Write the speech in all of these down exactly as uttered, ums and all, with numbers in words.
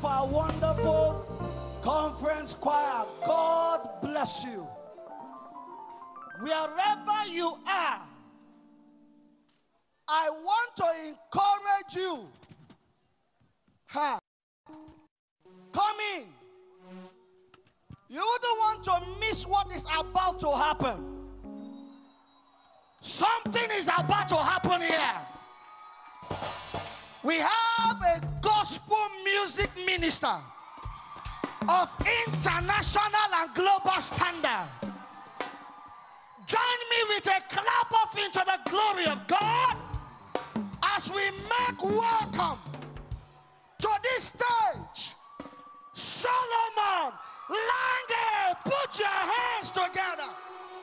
of our wonderful conference choir. God bless you. Wherever you are, I want to encourage you. Ha. Come in. You wouldn't want to miss what is about to happen. Something is about to happen here. We have a gospel music minister of international and global standard. Join me with a clap of into the glory of God as we make welcome to this stage Solomon Lange. Put your hands together.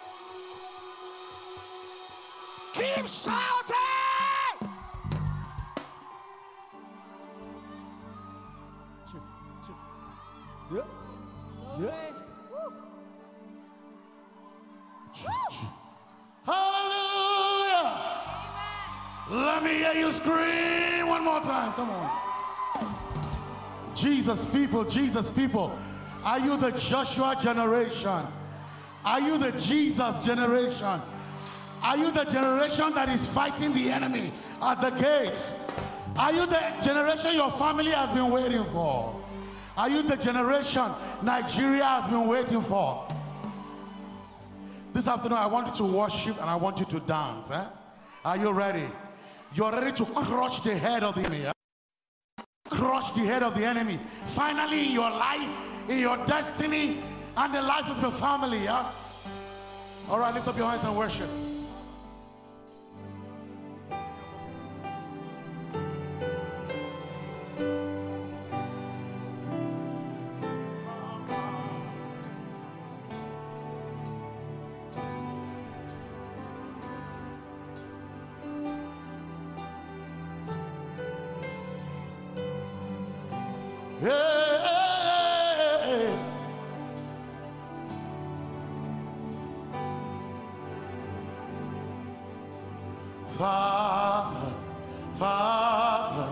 Keep shouting. Yeah. Yeah. Hallelujah. Amen. Let me hear you scream one more time. Come on. Jesus people, Jesus people. Are you the Joshua generation? Are you the Jesus generation? Are you the generation that is fighting the enemy at the gates? Are you the generation your family has been waiting for? Are you the generation Nigeria has been waiting for? This afternoon I want you to worship and I want you to dance. Eh? Are you ready? You're ready to crush the head of the enemy. Eh? Crush the head of the enemy. Finally in your life, in your destiny, and the life of your family. Eh? All right, lift up your hands and worship. Father, Father,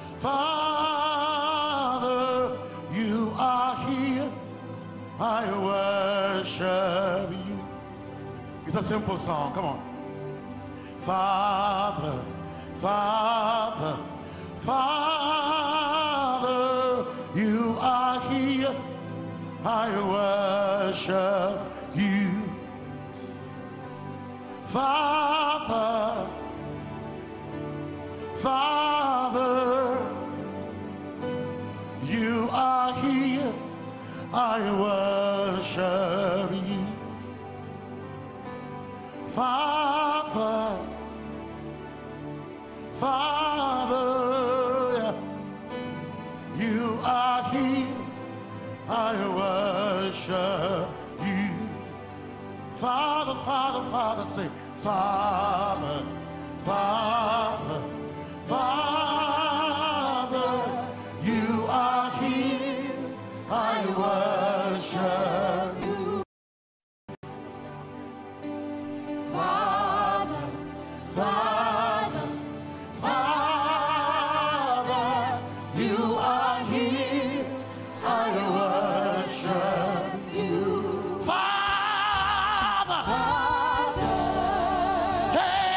Father, you are here. I worship you. It's a simple song. Come on. Father, Father, Father, you are here. I worship you. Father, Father, you are here. I worship you. Father, Father, you are here. I worship you. Father, Father, Father, say, Father, Father, Father, you are here. I worship you. Father, Father, Father, you are here. I worship you. Father, Father, hey.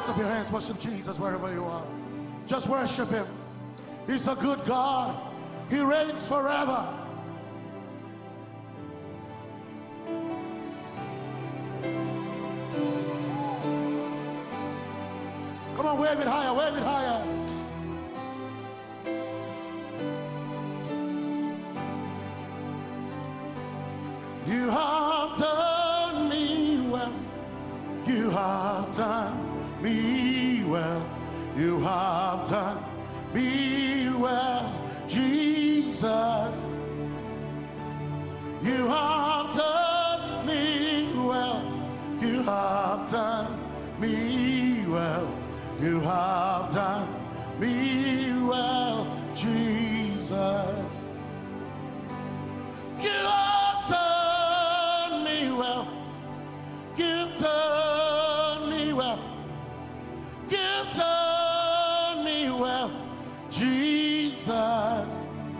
lift up your hands, worship Jesus wherever you are. Just worship him. He's a good God. He reigns forever. Come on, wave it higher, wave it higher. You have done me well. You have done me well. You have done me well, Jesus. You have done me well. You have done me well. You have done me well, Jesus. You have done me well. You've done me well. You've done me well, Jesus.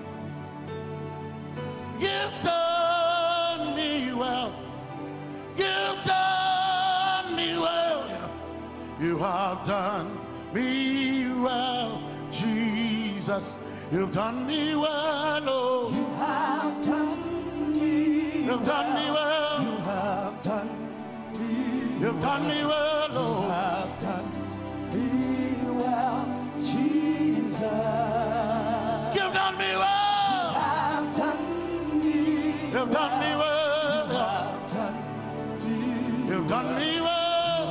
You've done me well. You've done me well. You have done me well, Jesus. You've done me well, oh. You have done me You've done me well. You have done me You've done me well, oh. You have done me well, Jesus. You've done me well. You have done me You've done me well. You have done me You've done me well.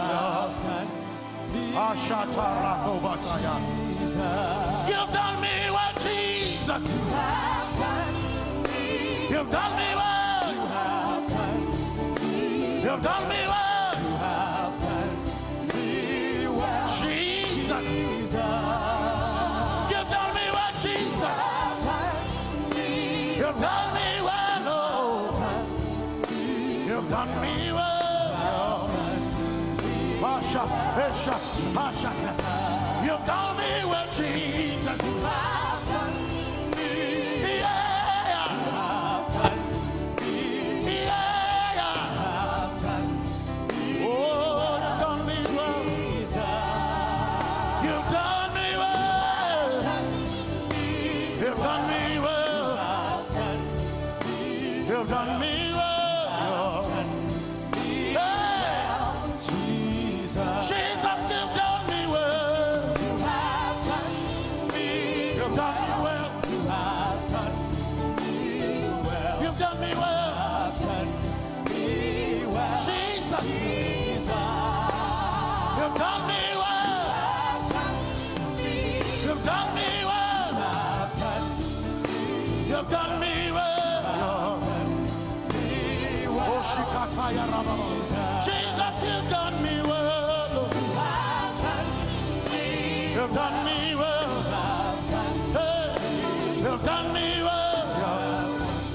You've done me well, Jesus. You have done me You've done me well. You have done me You've done me well. You have done me well, Jesus. Jesus. You've done me well, Jesus. You've done me well, oh. You've done me well. Pasha, Pasha, Pasha. You've done me well, Jesus. You have done me. Yeah. You have done me. Yeah. You have done me. Oh, you've done me well. Jesus. You've done me well. You've done me well. You've done me well. You've done me well. Jesus, you've done me well. You've done me well. Hey, you've done me well.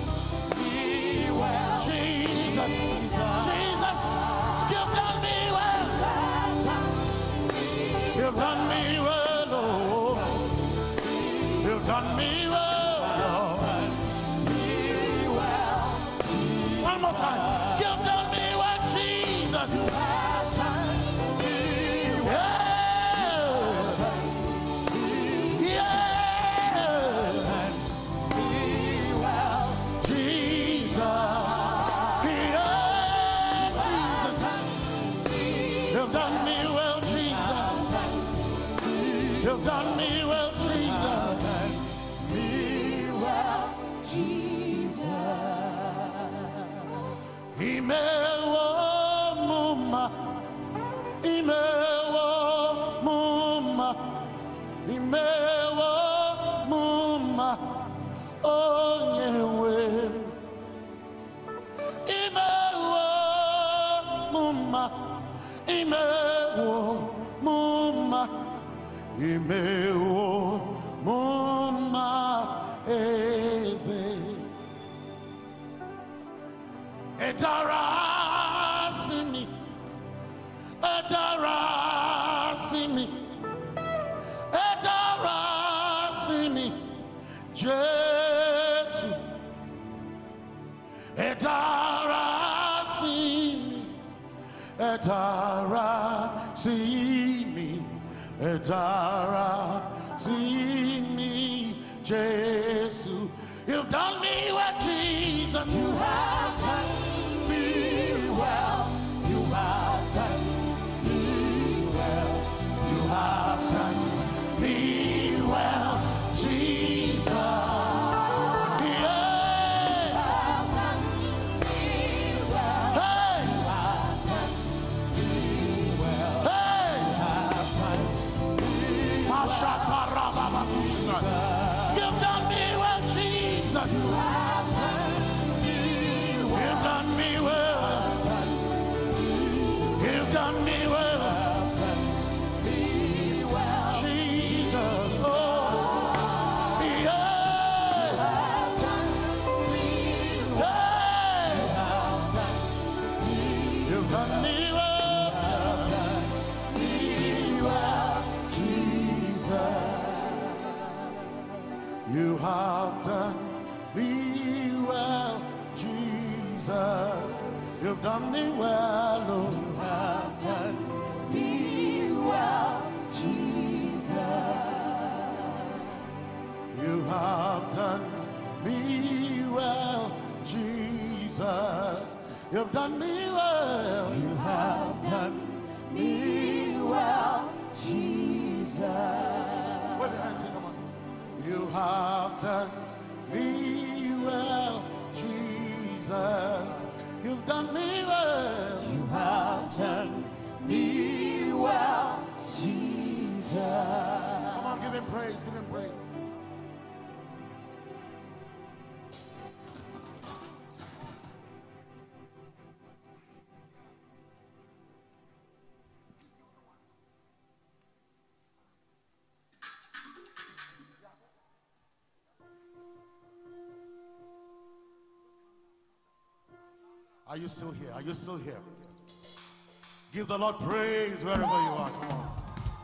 Jesus, Jesus, you've done me well. You've done me well. Oh, you've done me well. One more time. You've done me well, Jesus. You have done me well. Yeah. Me well, Jesus. Yeah, Jesus. You've done me well, Jesus. You've done me well, Jesus. Me well, Jesus. Imewo muma, imewo muma, imewo muma, onyewe. Imewo muma, imewo muma, imewo muma eze. Edarasimi, Edarasimi, Edarasimi, Jesus. Edarasimi, Edarasimi, Edara Zimi Jesu. You've done me well, Jesus. You have done me well. You have done me well. You have done me well, Jesus. You have done me well, Jesus. You've done me well, Lord. You have done me well, Jesus. You have done me well, Jesus. You've done me well. You have done me well, Jesus. Put your hands in, come on. You have done me well, Jesus. You've done me well. You have done me well, Jesus. Come on, give him praise, give him praise. Are you still here? Are you still here? Give the Lord praise wherever you are. Come on.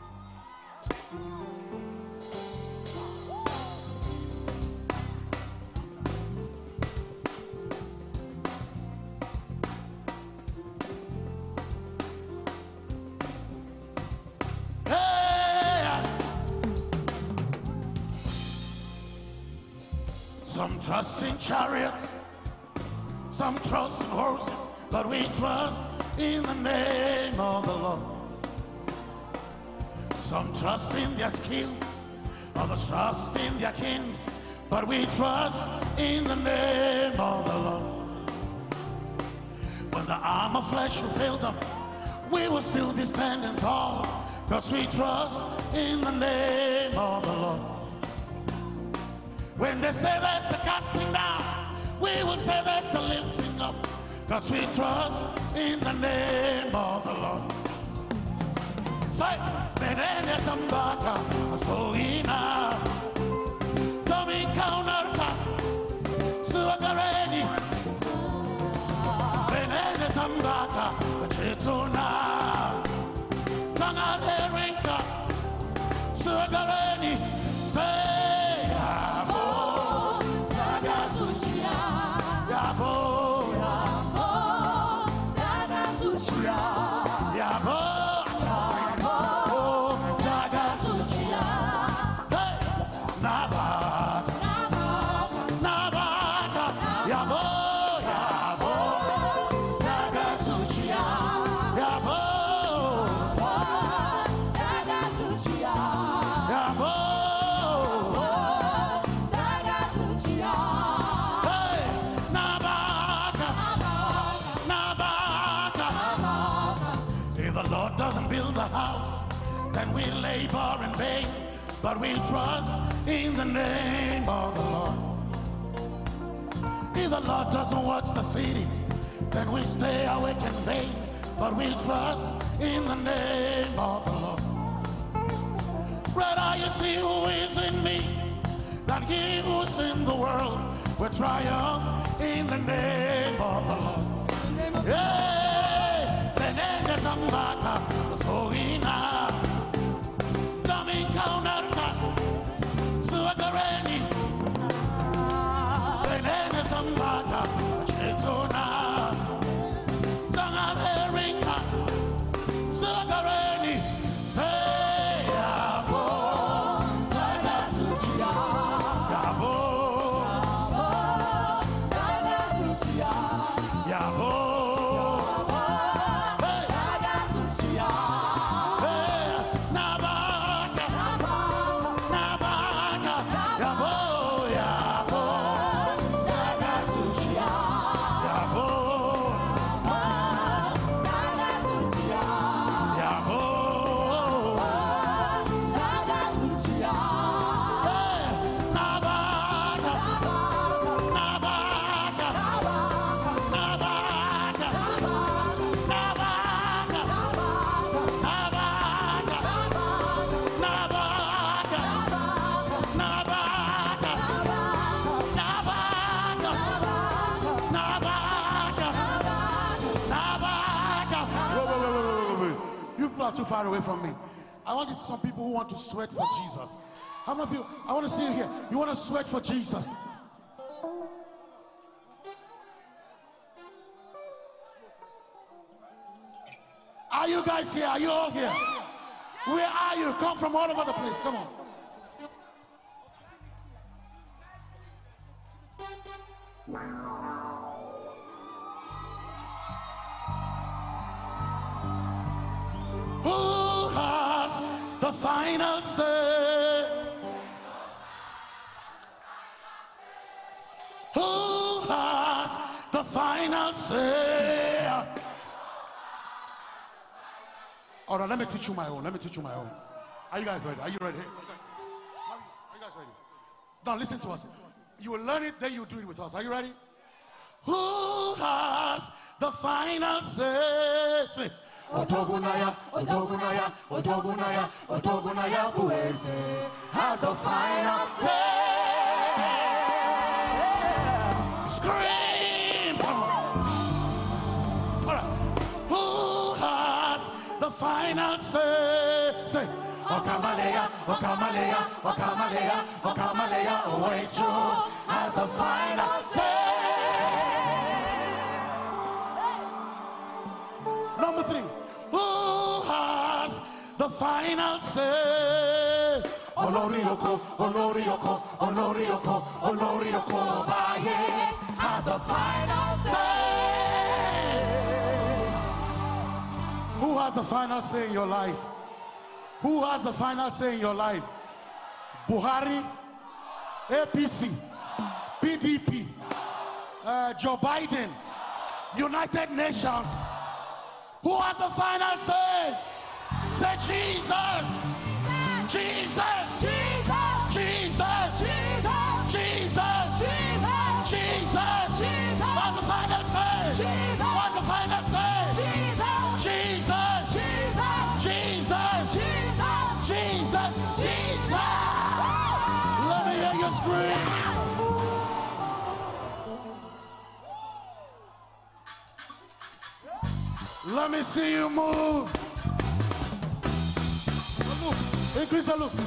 Hey! Some trust in chariots, some trust in horses, but we trust in the name of the Lord. Some trust in their skills, others trust in their kings, but we trust in the name of the Lord. When the arm of flesh will fail them, we will still be standing tall, because we trust in the name of the Lord. When they say there's a casting down, we will say there's a lifting up, because we trust in the name of the Lord. Say, Benene Sambaka, Asoina, Tommy Kaunarka, Suagareni, Benene Sambaka, Chetuna, Tangal Herinka, Suagareni, say, labor in vain, but we trust in the name of the Lord. If the Lord doesn't watch the city, then we stay awake in vain, but we trust in the name of the Lord. Rather you see who is in me than he who's in the world. We triumph in the name of the Lord. Yeah, the name is Ambaka, so we now. Say too far away from me. I want to see some people who want to sweat for Jesus. How many of you, I want to see you here. You want to sweat for Jesus. Are you guys here? Are you all here? Where are you? Come from all over the place. Come on. Who has the final say? Who has the final say? All right, let me teach you my own. Let me teach you my own. Are you guys ready? Are you ready? Are you guys ready? Now listen to us. You will learn it, then you do it with us. Are you ready? Who has the final say? Otogunaya, Otogunaya, Otogunaya, Otogunaya, Buese has the final say. Scream! Come on. All right. Who has the final say? Say, Okamalea, Okamalea, Okamalea, Okamalea, Owechu has the final say. Number three, who has the final say? Olorioko, Olorioko, Olorioko, Olorioko, Baye has the final say. Who has the final say in your life? Who has the final say in your life? Buhari, A P C, P D P, uh, Joe Biden, United Nations. Who has the final say? Say Jesus! Jesus! Jesus! Jesus! Jesus! Jesus! Jesus! Jesus! Jesus! Who has the final say? Jesus! Who has the final say? Jesus! Jesus! Jesus! Jesus! Jesus! Jesus! Let me hear you scream! Let me see you move. Move. Increase the look.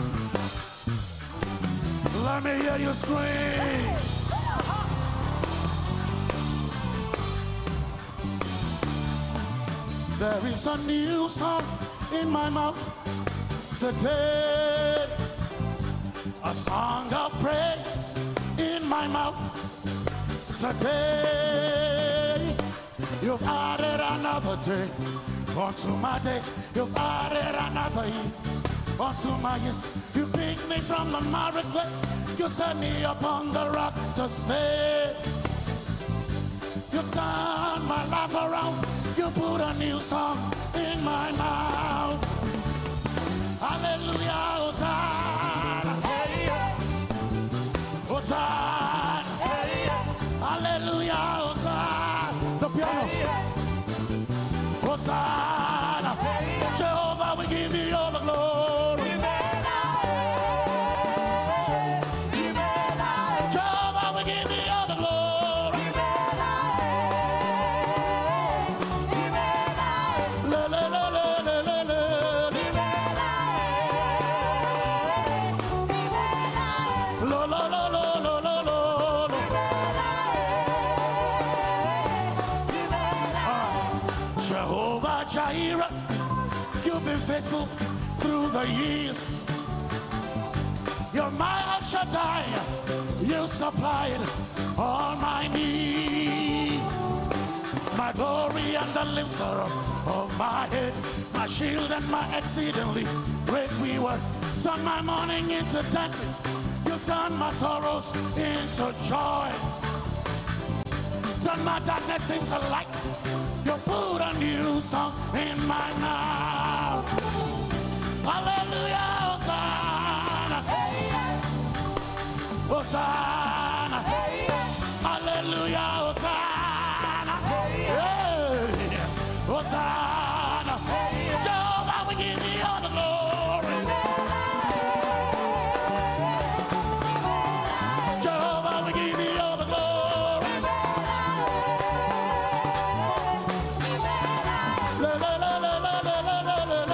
Let me hear you scream. There is a new song in my mouth today. A song of praise in my mouth today. You've added another day onto my days. You've added another year onto my years. You picked me from the miry clay. You set me upon the rock to stay. You turned my life around. You put a new song in my mouth. Hallelujah, Hosanna. Hosanna. Hallelujah, Hosanna. The piano. Hosanna. Jehovah, we give you all the glory. Jehovah, we give you all the glory. La, la, la, la, la, la, la. La, la, la, la, la, la, la. Jehovah Jireh, you've been faithful through the years. You're my El Shaddai, you supplied all my needs. My glory and the lifter of my head, my shield and my exceedingly great reward. Turn my mourning into dancing, you turn my sorrows into joy. Turn my darkness into light. You put a new song in my mouth. Hallelujah, Hosanna. Hosanna. Hallelujah, Hosanna. Hey. Hosanna. Jehovah, we give you all the glory. Jehovah, we give you all the glory. La la la la la la la la la.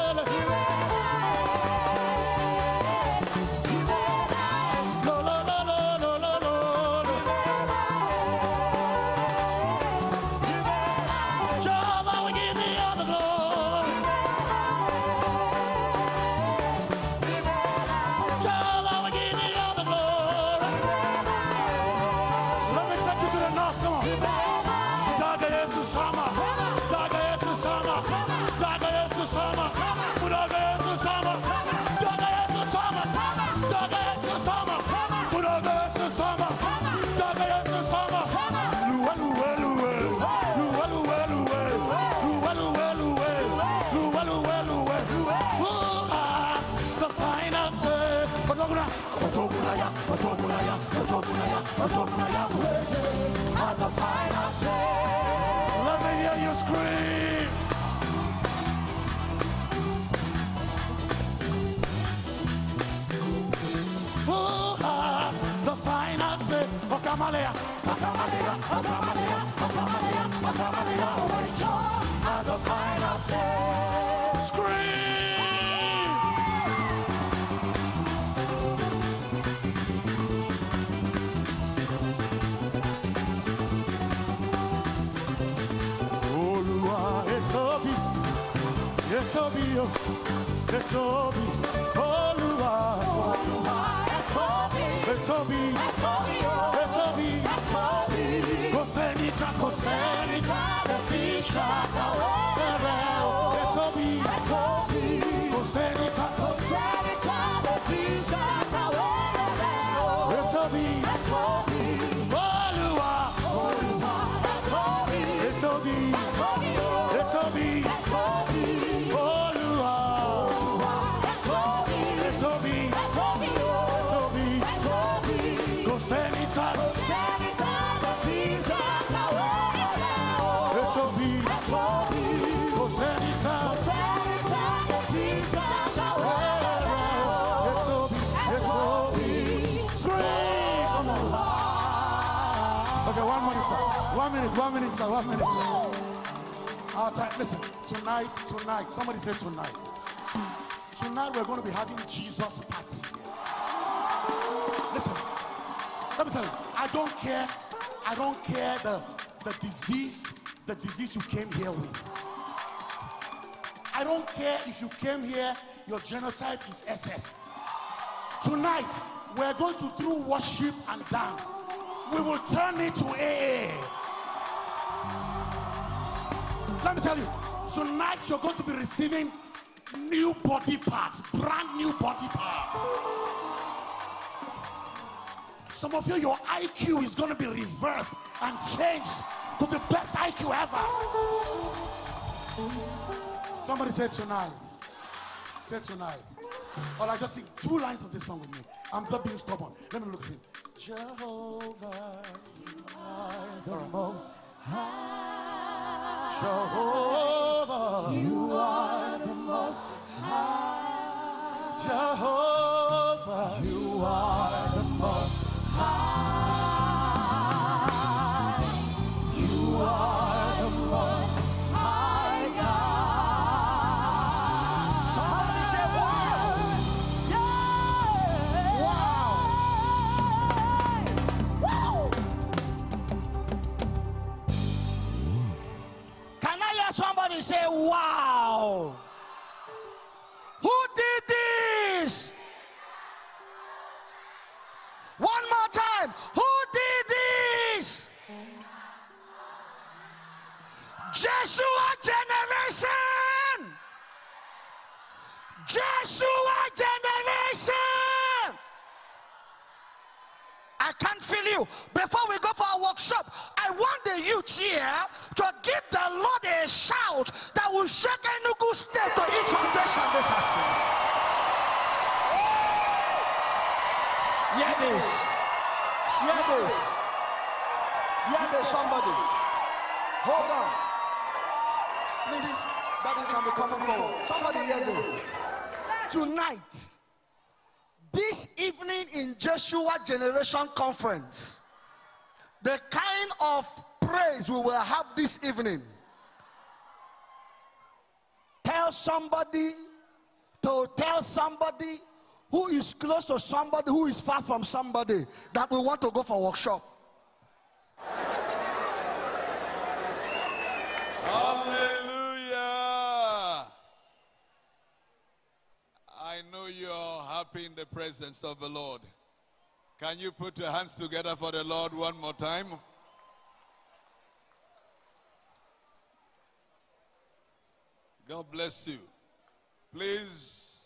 the final say. Let me hear you scream. Who has the final say? Okamalea, Okamalea, Okamalea, Okamalea, Okamalea. Which one has the final say? Scream! Olúwa, etobi, etobi, etobi, Olúwa, Olúwa, etobi, etobi, etobi, etobi, etobi. kò sẹ́ni tá kò sẹ́ni tá lè fi ṣàkàwé rẹ̀ o. Etobi, Etobi, kò sẹ́ni tá kò sẹ́ni tá lè fi ṣàkàwé rẹ̀ o. etobi, Etobi, Olúwa, Olúwa, etobi, etobi, etobi, etobi, etobi. Olúwa, Olúwa, etobi, etobi, etobi, etobi, etobi. kò sẹ́ni tá Sẹ́ni tá lè fi ṣàkàwé rẹ̀ o. etobi, Etobi, kò sẹ́ni tá sẹ́ni tá lè fi ṣàkàwé rẹ̀ o. etobi, etobi. Scream! Okay, one minute, sir. One minute, one minute, sir. One minute. Our time. Listen, tonight, tonight. Somebody say tonight. Tonight we're going to be having Jesus party. Listen, let me tell you. I don't care. I don't care the the disease, the disease you came here with. I don't care if you came here, your genotype is S S. Tonight, we're going to, through worship and dance, we will turn it to A A. Let me tell you, tonight you're going to be receiving new body parts, brand new body parts. Some of you, your I Q is going to be reversed and changed to the best I Q ever. Somebody say tonight. Say tonight. Or I just sing two lines of this song with me. I'm just being stubborn. Let me look at him. Jehovah, you are the most high. Jehovah, You are the most high. Jehovah, You are the most high. You are the most high God. Somebody say wow. Yeah. Wow. Can I hear somebody say wow? Who did this? One more time. Who did this? Joshua generation. Joshua generation. I can't feel you. Before we go for our workshop, I want the youth here to give the Lord a shout that will shake Enugu State to its foundation this afternoon. Hear this. Hear this. Hear this, somebody. Hold on. Please, that can be coming forward. Somebody hear this. Tonight, this evening in Joshua Generation Conference, the kind of praise we will have this evening. Tell somebody to tell somebody who is close to somebody who is far from somebody that we want to go for workshop. Hallelujah. I know you're happy in the presence of the Lord. Can you put your hands together for the Lord one more time? God bless you. Please